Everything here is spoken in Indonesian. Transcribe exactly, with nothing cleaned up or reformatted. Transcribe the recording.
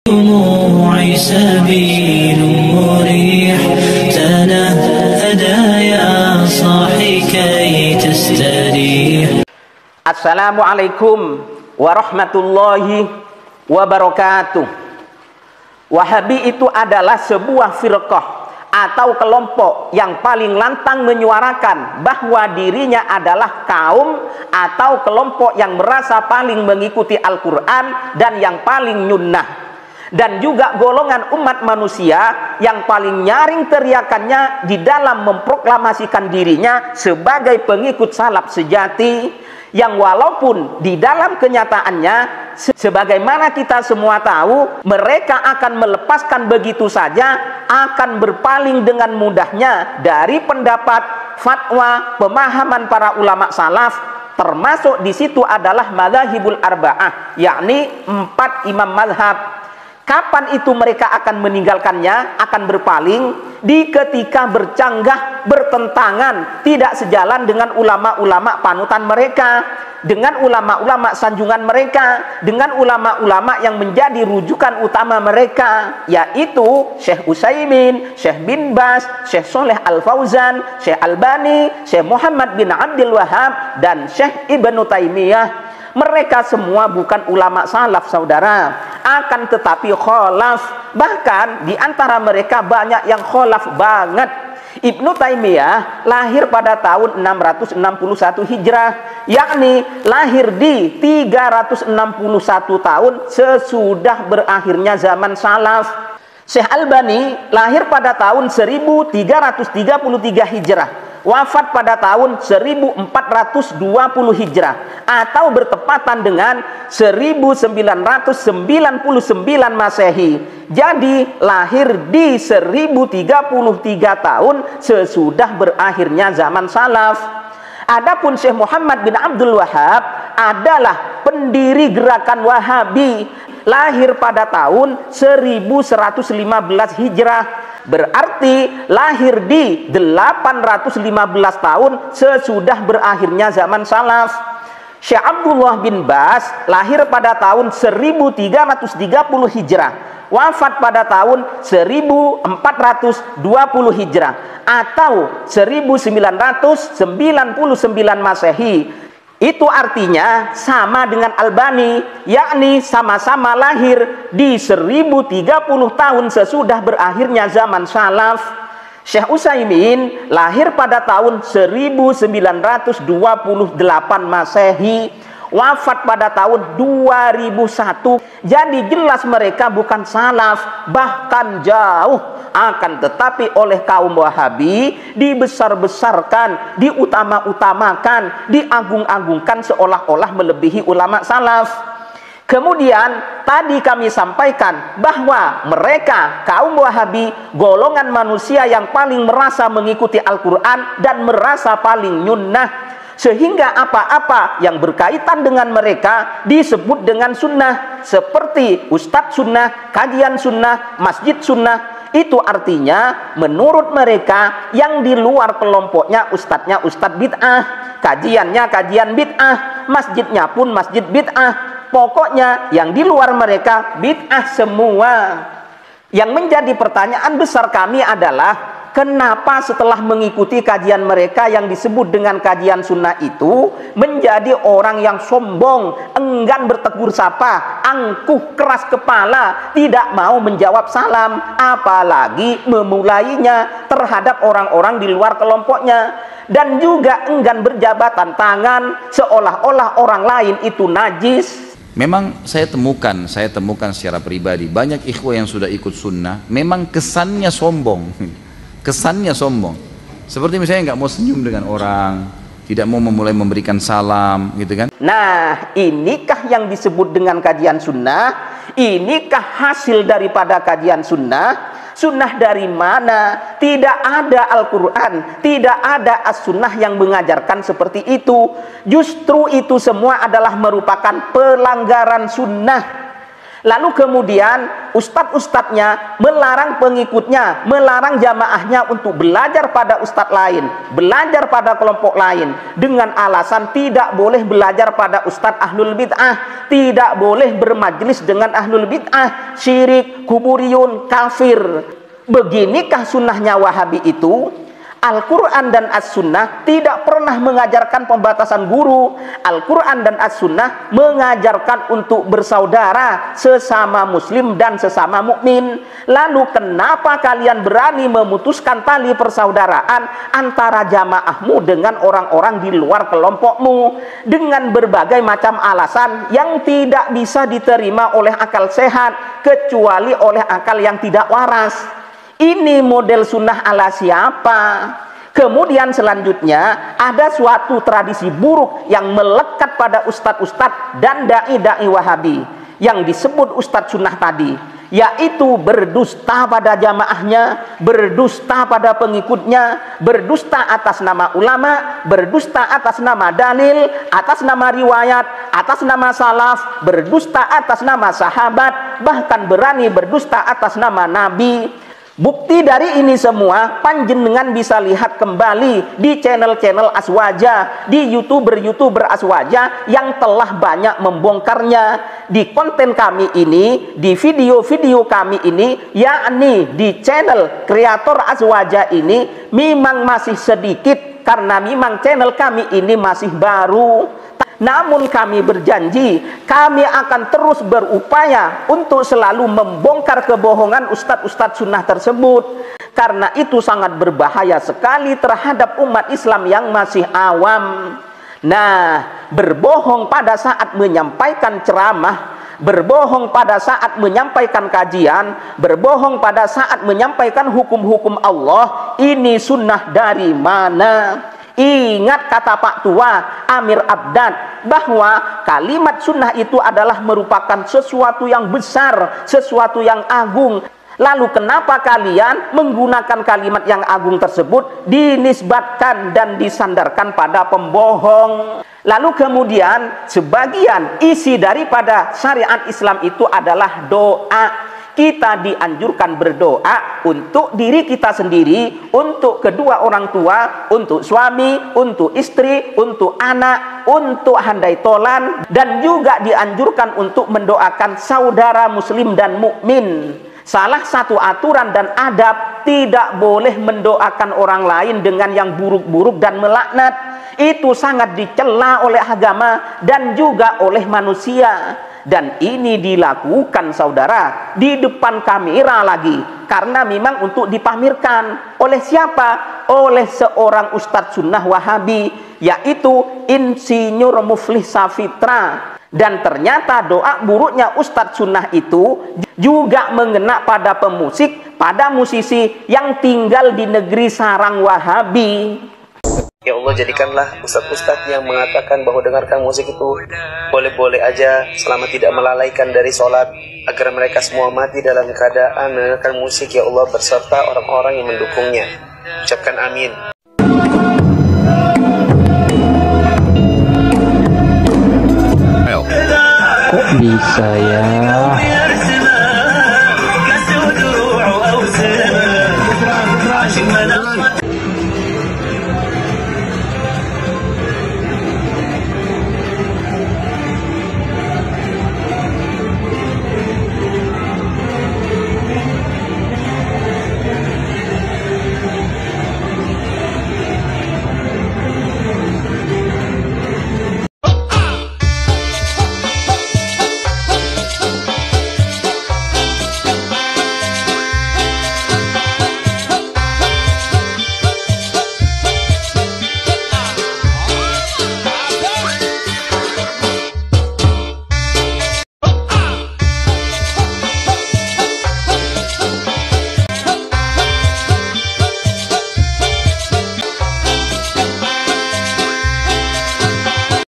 دموعي سبيل مريح تنهدى يا صاحي كي تستريح. Assalamualaikum warahmatullahi wabarakatuh. Wahabi itu adalah sebuah firqah atau kelompok yang paling lantang menyuarakan bahwa dirinya adalah kaum atau kelompok yang merasa paling mengikuti Al-Quran dan yang paling nyunnah, dan juga golongan umat manusia yang paling nyaring teriakannya di dalam memproklamasikan dirinya sebagai pengikut salaf sejati, yang walaupun di dalam kenyataannya sebagaimana kita semua tahu mereka akan melepaskan begitu saja, akan berpaling dengan mudahnya dari pendapat, fatwa, pemahaman para ulama salaf, termasuk di situ adalah madzhabul arba'ah, yakni empat imam mazhab. Kapan itu mereka akan meninggalkannya, akan berpaling? Di ketika bercanggah, bertentangan, tidak sejalan dengan ulama-ulama panutan mereka, dengan ulama-ulama sanjungan mereka, dengan ulama-ulama yang menjadi rujukan utama mereka, yaitu Syekh Utsaimin, Syekh bin Baz, Syekh Shalih Al Fauzan, Syekh Albani, Syekh Muhammad bin Abdul Wahhab, dan Syekh Ibnu Taimiyah. Mereka semua bukan ulama salaf, saudara, akan tetapi kholaf. Bahkan di antara mereka banyak yang kholaf banget. Ibnu Taimiyah lahir pada tahun enam ratus enam puluh satu Hijrah, yakni lahir di tiga ratus enam puluh satu tahun sesudah berakhirnya zaman salaf. Syekh Albani lahir pada tahun seribu tiga ratus tiga puluh tiga Hijrah, wafat pada tahun seribu empat ratus dua puluh Hijrah, atau bertepatan dengan seribu sembilan ratus sembilan puluh sembilan Masehi. Jadi lahir di seribu tiga puluh tiga tahun sesudah berakhirnya zaman salaf. Adapun Syekh Muhammad bin Abdul Wahhab adalah pendiri gerakan Wahabi, lahir pada tahun seribu seratus lima belas Hijrah. Berarti lahir di delapan ratus lima belas tahun sesudah berakhirnya zaman salaf. Syekh Abdullah bin Baz lahir pada tahun seribu tiga ratus tiga puluh Hijrah, wafat pada tahun seribu empat ratus dua puluh Hijrah, atau seribu sembilan ratus sembilan puluh sembilan Masehi. Itu artinya sama dengan Albani, yakni sama-sama lahir di seribu tiga puluh tahun sesudah berakhirnya zaman salaf. Syekh Utsaimin lahir pada tahun seribu sembilan ratus dua puluh delapan Masehi, wafat pada tahun dua ribu satu. Jadi jelas mereka bukan salaf, bahkan jauh. Akan tetapi oleh kaum Wahabi dibesar-besarkan, diutama-utamakan, diagung-agungkan seolah-olah melebihi ulama salaf. Kemudian tadi kami sampaikan bahwa mereka kaum Wahabi golongan manusia yang paling merasa mengikuti Al-Quran dan merasa paling nyunnah, sehingga apa-apa yang berkaitan dengan mereka disebut dengan sunnah, seperti ustadz sunnah, kajian sunnah, masjid sunnah. Itu artinya menurut mereka yang di luar kelompoknya ustadznya ustadz bid'ah, kajiannya kajian bid'ah, masjidnya pun masjid bid'ah. Pokoknya yang di luar mereka bid'ah semua. Yang menjadi pertanyaan besar kami adalah, kenapa setelah mengikuti kajian mereka yang disebut dengan kajian sunnah itu menjadi orang yang sombong, enggan bertegur sapa, angkuh keras kepala, tidak mau menjawab salam, apalagi memulainya terhadap orang-orang di luar kelompoknya, dan juga enggan berjabatan tangan seolah-olah orang lain itu najis. Memang saya temukan, saya temukan secara pribadi banyak ikhwah yang sudah ikut sunnah, memang kesannya sombong. Kesannya sombong, seperti misalnya nggak mau senyum dengan orang, tidak mau memulai memberikan salam, gitu kan. Nah, inikah yang disebut dengan kajian sunnah? Inikah hasil daripada kajian sunnah? Sunnah dari mana? Tidak ada Al-Quran, tidak ada As-Sunnah yang mengajarkan seperti itu. Justru itu semua adalah merupakan pelanggaran sunnah. Lalu kemudian ustadz-ustadznya melarang pengikutnya, melarang jamaahnya untuk belajar pada ustadz lain, belajar pada kelompok lain, dengan alasan tidak boleh belajar pada ustadz ahlul bid'ah, tidak boleh bermajlis dengan ahlul bid'ah, syirik, kuburiyun, kafir. Beginikah sunnahnya Wahabi itu? Al-Quran dan As-Sunnah tidak pernah mengajarkan pembatasan guru. Al-Quran dan As-Sunnah mengajarkan untuk bersaudara sesama muslim dan sesama mukmin. Lalu kenapa kalian berani memutuskan tali persaudaraan antara jamaahmu dengan orang-orang di luar kelompokmu dengan berbagai macam alasan yang tidak bisa diterima oleh akal sehat kecuali oleh akal yang tidak waras? Ini model sunnah ala siapa? Kemudian selanjutnya ada suatu tradisi buruk yang melekat pada ustadz-ustadz dan da'i-da'i Wahabi yang disebut ustadz sunnah tadi, yaitu berdusta pada jamaahnya, berdusta pada pengikutnya, berdusta atas nama ulama, berdusta atas nama dalil, atas nama riwayat, atas nama salaf, berdusta atas nama sahabat, bahkan berani berdusta atas nama nabi. Bukti dari ini semua panjenengan bisa lihat kembali di channel-channel Aswaja, di youtuber-youtuber Aswaja yang telah banyak membongkarnya. Di konten kami ini, di video-video kami ini, yakni di channel kreator Aswaja ini, memang masih sedikit karena memang channel kami ini masih baru. Namun kami berjanji, kami akan terus berupaya untuk selalu membongkar kebohongan ustadz-ustadz sunnah tersebut. Karena itu sangat berbahaya sekali terhadap umat Islam yang masih awam. Nah, berbohong pada saat menyampaikan ceramah, berbohong pada saat menyampaikan kajian, berbohong pada saat menyampaikan hukum-hukum Allah, ini sunnah dari mana? Ingat kata Pak Tua Amir Abdan bahwa kalimat sunnah itu adalah merupakan sesuatu yang besar, sesuatu yang agung. Lalu kenapa kalian menggunakan kalimat yang agung tersebut dinisbatkan dan disandarkan pada pembohong? Lalu kemudian sebagian isi daripada syariat Islam itu adalah doa. Kita dianjurkan berdoa untuk diri kita sendiri, untuk kedua orang tua, untuk suami, untuk istri, untuk anak, untuk handai tolan, dan juga dianjurkan untuk mendoakan saudara muslim dan mukmin. Salah satu aturan dan adab, tidak boleh mendoakan orang lain dengan yang buruk-buruk dan melaknat. Itu sangat dicela oleh agama dan juga oleh manusia. Dan ini dilakukan saudara di depan kamera lagi, karena memang untuk dipamerkan. Oleh siapa? Oleh seorang ustadz sunnah Wahabi, yaitu Insinyur Muflih Safitra. Dan ternyata doa buruknya ustadz sunnah itu juga mengena pada pemusik, pada musisi yang tinggal di negeri sarang Wahabi. Ya Allah, jadikanlah ustadz-ustadz yang mengatakan bahwa dengarkan musik itu boleh-boleh aja selama tidak melalaikan dari sholat, agar mereka semua mati dalam keadaan mendengarkan musik, ya Allah, berserta orang-orang yang mendukungnya. Ucapkan amin. Kok bisa ya?